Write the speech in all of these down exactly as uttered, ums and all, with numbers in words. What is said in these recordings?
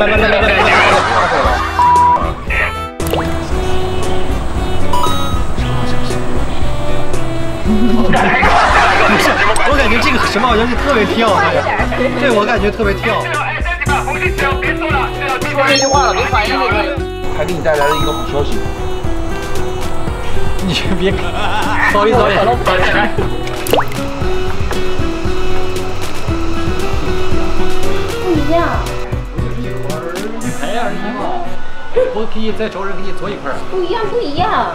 来来来来来来！不是，我感觉这个什么好像是特别跳，对我感觉特别跳。 说这句话了，没反应就可以。还给你带来了一个好消息。 你别，不好意思，不好意思。 不一样。 哎呀，你好，我可以再找人给你做一块儿。 不一样，不一样。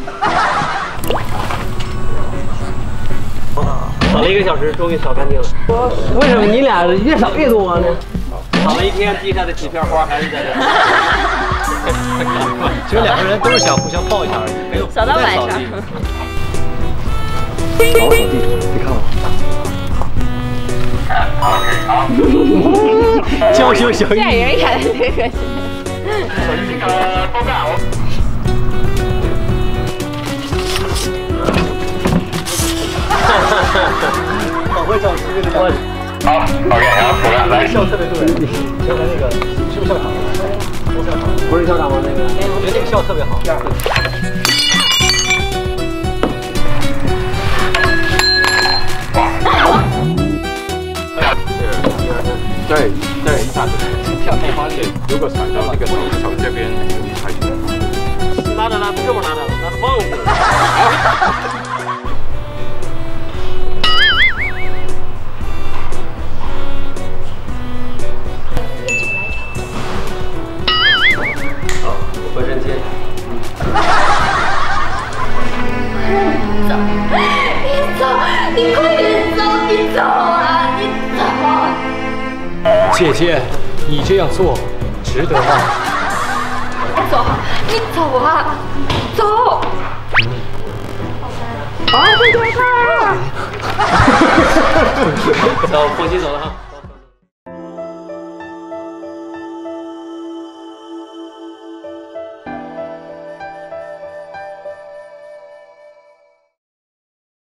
扫了一个小时，终于扫干净了。为什么你俩越扫越多呢？扫了一天，地上的几片花还是在这。 其实两个人都是想互相抱一下而已，没有。 扫到晚上。 扫扫地，你看我。娇羞小玉。 骗人演的这个。 这个爆炸我。 好会找吃这个。 好 ，OK， 然后出来，来， 笑特别对。刚才那个你是不是校长？不是校长， 不是校长吗？那个， 我觉得那个笑特别好。 对对，一下子跳天花线，如果踩到那个手手这边，容易踩出来。 拿着拿着这么拿着，拿着棒子。回身接。 你走，你快点走，你走啊，你走。 姐姐，你这样做值得吗？ 走，你走啊，走。啊，这边看。 走，风心走了哈。